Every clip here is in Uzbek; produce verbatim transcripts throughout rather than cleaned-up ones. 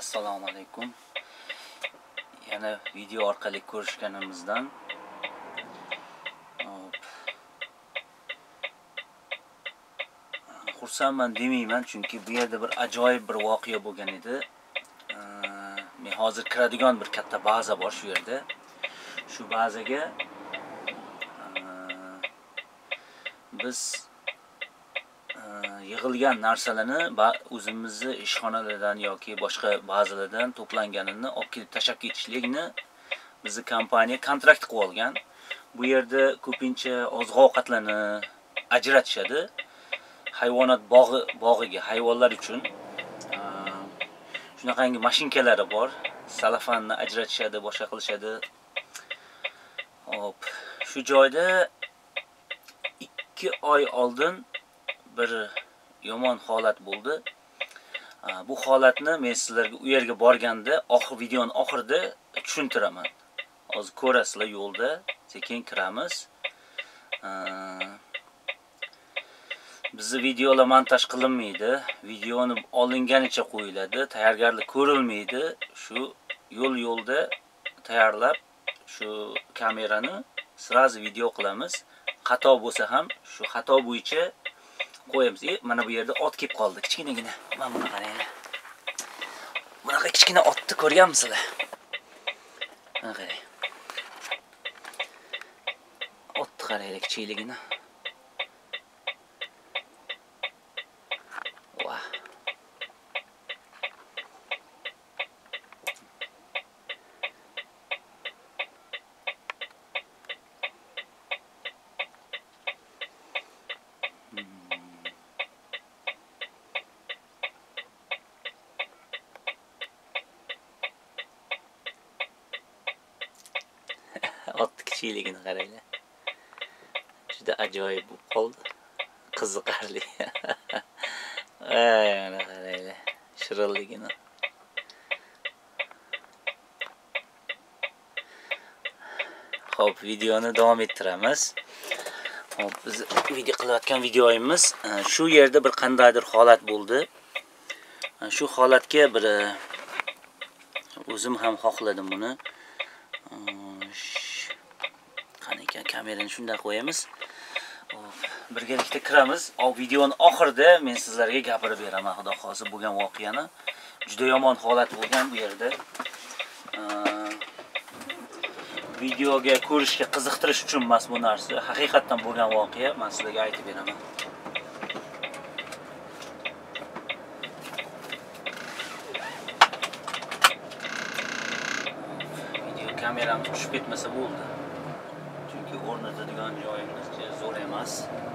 Assalomu alaykum. Yana video orqali ko'rishganimizdan xursandman demayman, chunki bu yerda bir ajoyib bir voqea bo'lgan edi. Men hozir kiradigan bir katta baza bor shu yerda. Shu bazaga biz yig'ilgan narsalarni o'zimizni ishxonalardan yoki boshqa bazalardan to'planganini olib kelib tashab ketishlikni bizni kompaniya kontrakt qilib olgan. Bu yerda ko'pincha oziq-ovqatlarni ajratishadi. Hayvonot bog'i bog'iga hayvonlar uchun shunaqangi mashinkalari bor. Salafanni ajratishadi, boshqa qilishadi. Hop, shu joyda ikki oy oldin bir yomon holat bo'ldi. Bu holatni men sizlarga u yerga borganda, oxir videoning oxirida tushuntiraman. Hozir ko'rasizlar, yo'lda sekin kiramiz. Bizi videolar montaj qilinmaydi, videoni olinganicha qo'yiladi, tayyorgarlik ko'rilmaydi. Shu yo'l yo'lda tayyorlab, shu kamerani sirazi video qilamiz. Xato bo'lsa ham shu xato bo'yicha qo'yamiz. E, mana bu yerda ot kelib qoldi, kichkinagina. Mana buni qaranglar. Bunaqa kichkina otni ko'rganmisizlar? Mana qarang. Otni qaranglar, kichikligini. Vah. Ot kichikligini qaranglar. Juda ajoyib bo'lib qoldi. Qiziqarli. Ay, mana qaranglar. Shirinligini. Xo'p, videoni davom ettiramiz. Xo'p, biz video qilayotgan videoyimiz shu yerda bir qandaydir holat bo'ldi. Shu holatga bir o'zim ham xohladim buni. Qani kamerani shunday qo'yamiz. Birgalikda kiramiz. O videoning oxirida men sizlarga gapirib beraman, xudo xohlasa bo'lgan voqeani. Juda yomon holat bo'lgan bu yerda. Videoga ko'rishga qiziqtirish uchun emas bu narsa. Haqiqatan bo'lgan voqea, men sizlarga aytib beraman. Video kameramiz tushib ketmasa bo'ldi. Chunki o'rnatadigan joyimiz zo'r emas.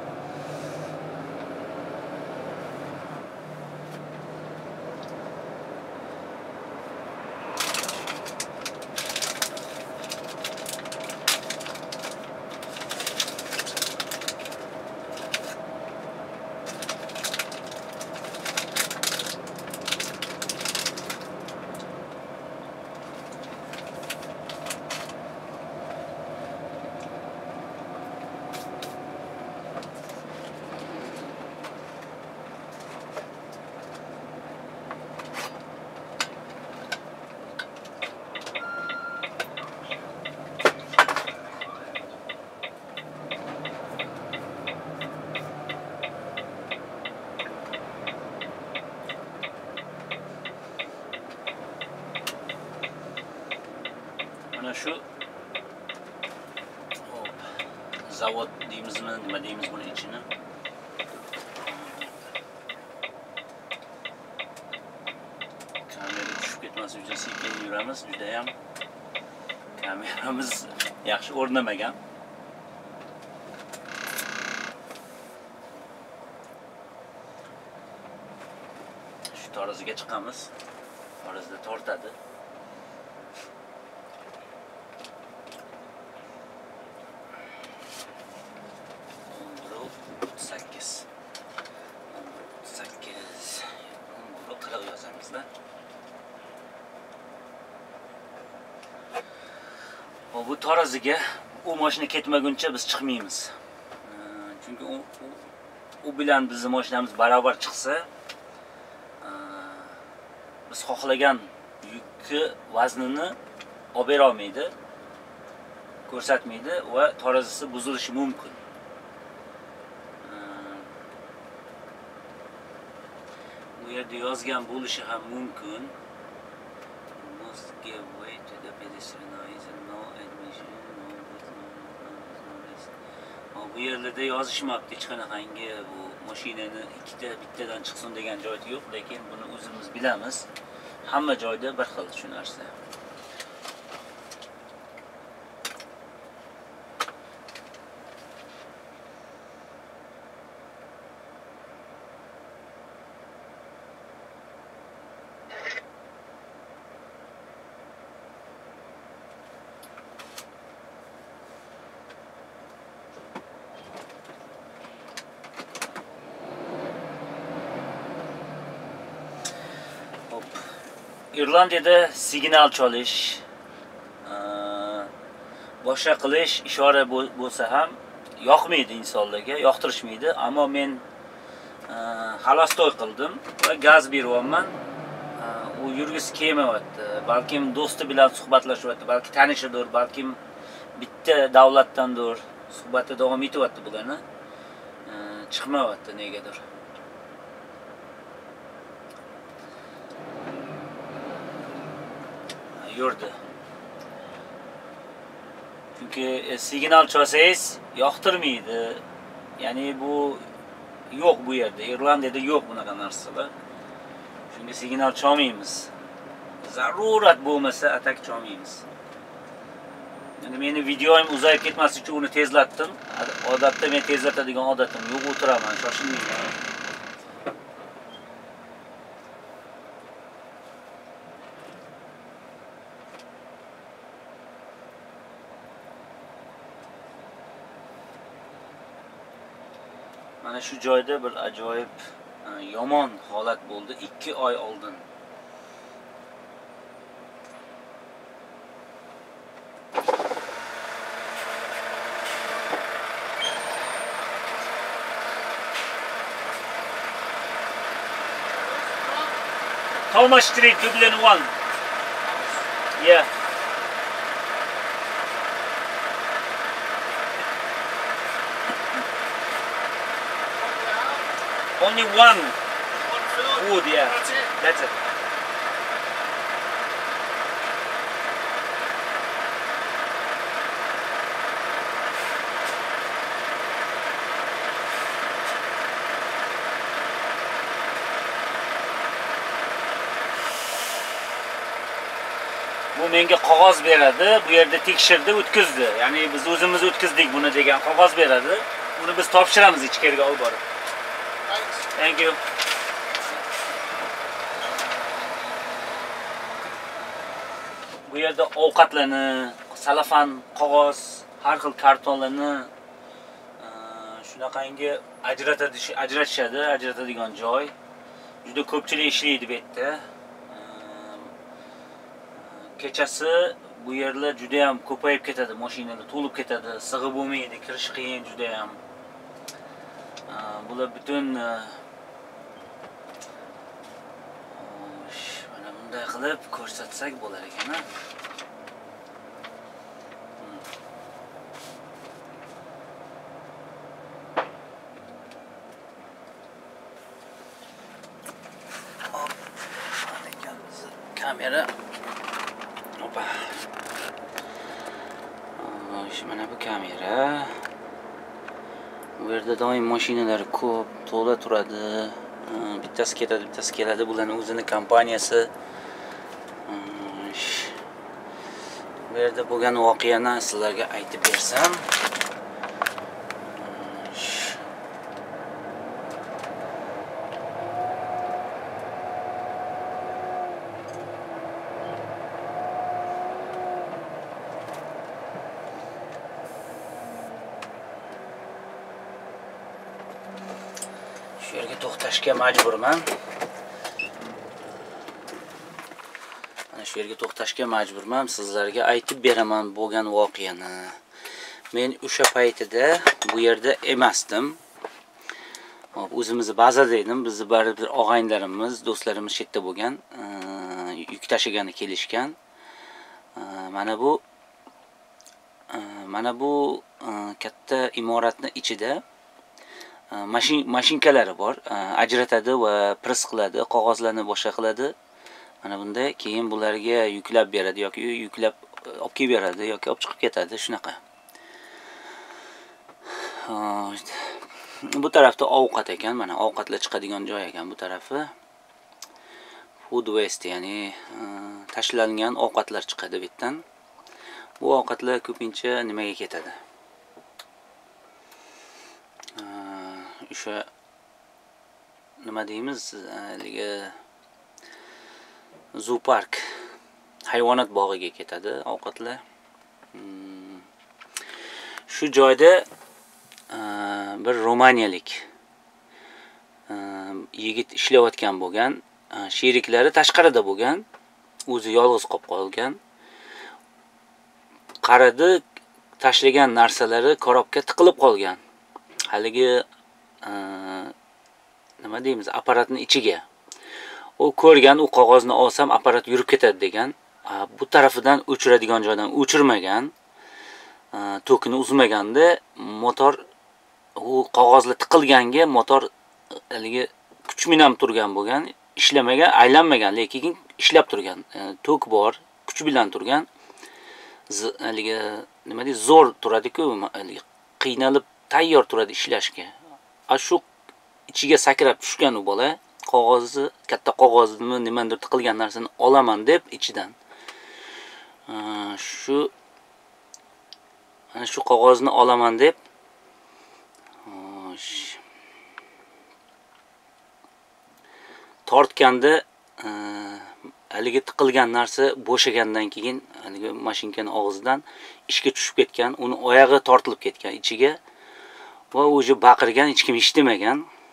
Mana shu zavod deymizmi, nima deymiz buni ichini. Kamera tushib ketmas uchun sekin yuramiz, juda ham kameramiz yaxshi o'rnamagan. Shu taraziga chiqamiz. Tarazida tortadi. Bu taraziga u mashina ketmaguncha biz chiqmaymiz. Chunki u u bilan bizning mashinamiz barobar chiqsa, biz xohlagan yukni vaznini olib bera olmaydi, ko'rsatmaydi va tarazisi buzilishi mumkin. Bu yerda yozgan bo'lishi ham mumkin. Must give way to the pedestrians and no admission, no business. Bu yerlarda yozishmabdi hech qanaqangi bu mashinani ikkita bittadan chiqsin degan joyi yo'q, lekin buni o'zimiz bilamiz. Hamma joyda bir xil shu narsa. İrlandiyada signal cholish, boshqa qilish, ishora bo'lsa ham yoqmaydi insonlarga, yoqtirishmaydi, ammo men xalostoy qildim va gaz beryapman. U yurgisi kelmayapti. Balkim do'sti bilan suhbatlashyapti, balki tanishidir, balkim bitta davlatdandir, suhbatda davom etyapti bularni. Chiqmayapti negadir. Yurdi. Chunki signal chalsangiz yoqtirmaydi. Ya'ni bu yo'q bu yerda. Irlandiyada yo'q bunaqa narsalar. Chunki signal chalmaymiz. Zarurat bo'lmasa atak chalmaymiz. Endi meni videoim uzayib ketmaslik uchun uni tezlatdim. Odatda men tezlatadigan odatim yo'q, o'tiraman, shoshilmayman. Mana shu joyda bir ajoyib yomon holat bo'ldi ikki oy oldin. Thomas Street, Dublin one. Yeah. Only one. Wood, yeah. That's it. That's it. Bu menga qog'oz beradi, bu yerda tekshirdi, o'tkazdi. Ya'ni biz o'zimiz o'tkazdik buni degan qog'oz beradi. Uni biz topshiramiz ichkariga olib borib. Thank you. Bu yerda ovqatlarni, salafan, qog'oz, har xil kartonlarni shunaqangi ajratadish, ajratishadi, ajratadigan joy. Juda ko'pchilik ishlaydi bu yerda. Kechasi bu yerlar juda ham ko'payib ketadi, mashinalar to'lib ketadi, sig'ib bo'lmaydi, kirish qiyin juda ham. Bular butun mana bunday qilib ko'rsatsak bo'lar ekan. Kamera. Opa. Mana bu kamera. Bu yerda doim mashinalar ko'p, to'la turadi. Bittasi ketadi, bittasi keladi. Bularning o'zining kompaniyasi. Bu yerda bo'lgan voqeani sizlarga aytib bersam. Shu yerga to'xtashga majburman. Mana shu yerga to'xtashga majburman. Sizlarga aytib beraman bo'lgan voqeani. Men o'sha paytida bu yerda emasdim. Hop, o'zimizni bazada edim. Bizni baribir og'aynilarimiz, do'stlarimiz chetda bo'lgan. yuk tashigani kelishgan. Mana bu mana bu katta imoratning ichida mashin mashinkalari bor. Ajratadi va press qiladi, qog'ozlarni boshqa qiladi. Mana bunda keyin bularga yuklab beradi yoki yuklab olib kelib beradi yoki olib chiqib ketadi, shunaqa. Bu tarafda ovqat ekan, mana ovqatlar chiqadigan joy ekan bu tarafi. Food waste, ya'ni tashlangan ovqatlar chiqadi bu yerdan. Bu ovqatlar ko'pincha nimaga ketadi? O'sha nima deymiz, haligi zoopark, hayvonot bog'iga ketadi ovqatlar. Shu joyda bir romaniyalik yigit ishlayotgan bo'lgan, sheriklari tashqarida bo'lgan, o'zi yolg'iz qolib qolgan. Qaradi, tashlagan narsalari korobga tiqilib qolgan. Haligi nima deymiz, apparatning ichiga. U ko'rgan, u qog'ozni olsam apparat yurib ketadi degan. Bu tarafidan o'chiradigan joydan o'chirmagan, tokini uzmaganda motor, u qog'ozlar tiqilganga motor haligi kuch bilan turgan bo'lgan, ishlamagan, aylanmagan, lekin ishlab turgan. Tok bor, kuch bilan turgan. Haligi nima deydi, zo'r turadi-ku, haligi qiynalib tayyor turadi ishlashga. Shu ichiga sakrab tushgan u bola, qog'ozni, katta qog'ozni nimadir tiqilgan narsani olaman deb ichidan. Shu ana shu qog'ozni olaman deb tortganda haligi tiqilgan narsa bo'shagandan keyin haligi mashinkaning og'zidan ishga tushib ketgan, uni oyog'i tortilib ketgan ichiga va o'zi baqirgan, hech kim eshitmagan.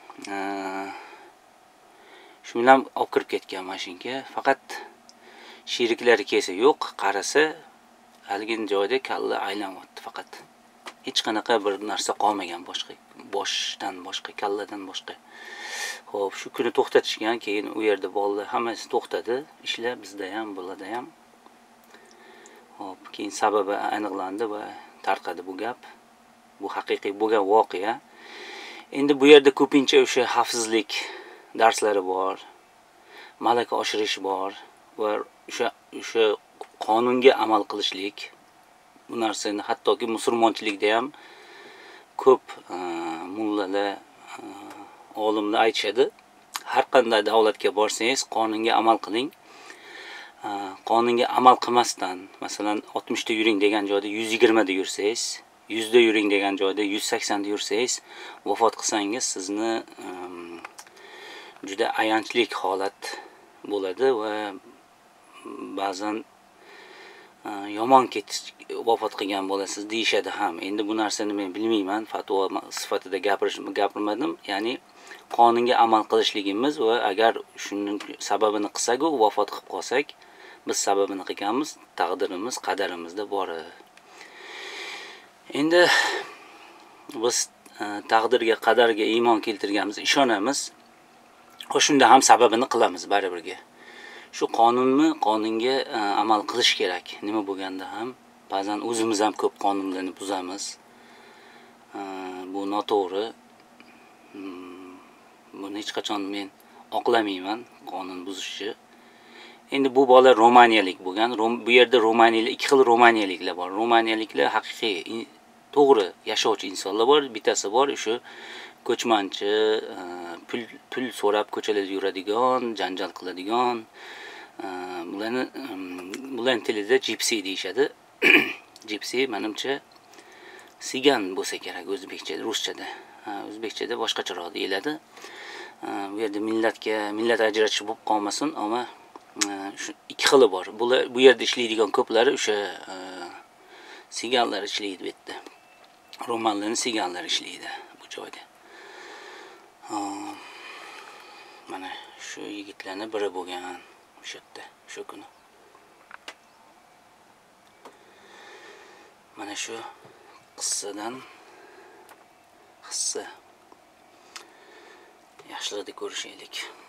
Shu bilan olib kirib ketgan mashinka. Faqat sheriklari kelsa yo'q, qarasa haligi joyda kalla aylanyapti faqat. Hech qanaqa bir narsa qolmagan boshqa, boshdan boshqa, kalladan boshqa. Xo'p, shu kuni to'xtatishgan, keyin u yerda bolalar hammasi to'xtadi, ishlar bizda ham, bularda ham. Xo'p, keyin sababi aniqlandi va tarqadi bu gap. Bu haqiqiy bo'lgan voqea. Endi bu yerda ko'pincha o'sha xavfsizlik darslari bor, malaka oshirish bor va o'sha o'sha qonunga amal qilishlik. Bu narsani hattoki musulmonchilikda ham ko'p mullalar, olimlar aytishadi. Har qanday davlatga borsangiz, qonunga amal qiling. Qonunga amal qilmasdan, masalan, oltmish da yuring degan joyda yuz yigirma da yursangiz, yuz da yuring degan joyda yuz sakson da yursangiz, vafot qilsangiz sizni juda ayanchli holat bo'ladi va ba'zan yomon ketish, vafot qilgan bo'lasiz deyishadi ham. Endi bu narsani men bilmayman, fatvo sifatida gapirish gapirmadim. Ya'ni qonunga amal qilishligimiz va agar shuning sababini qilsak-ku vafot qilib qolsak, biz sababini qilganmiz, taqdirimiz, qadarimizda bor. Endi biz taqdirga, qadarga iymon keltirganmiz, ishonamiz. Shunda ham sababini qilamiz baribirga. Shu qonunni, qonunga amal qilish kerak. Nima bo'lganda ham ba'zan o'zimiz ham ko'p qonunlarni buzamiz. Bu noto'g'ri. Buni hech qachon men oqlamayman, qonun buzishni. Endi bu bola romaniyalik bo'lgan. Bu yerda romaniyalik, ikki xil romaniyaliklar bor. Romaniyaliklar haqiqiy, to'g'ri yashovchi insonlar bor, bittasi bor, o'sha ko'chmanchi, pul pul so'rab ko'chalarda yuradigan, janjal qiladigan. Bularni bularning tilida gypsy deyshadi. Gypsy menimcha sigan bo'lsa kerak o'zbekchada, ruschada. O'zbekchada boshqacharoq deyiladi. Bu yerda millatga, millat ajratish bo'lib qolmasin, ammo shu ikki xili bor. Bular bu yerda ishlaydigan ko'plari o'sha siganlar ishlaydi bu yerda. Romanlarning siganlari ishlaydi bu joyda. Mana shu yigitlarning biri bo'lgan o'sha yerda, shu kuni. Mana shu qissadan hissa yaxshilikda ko'rishaylik.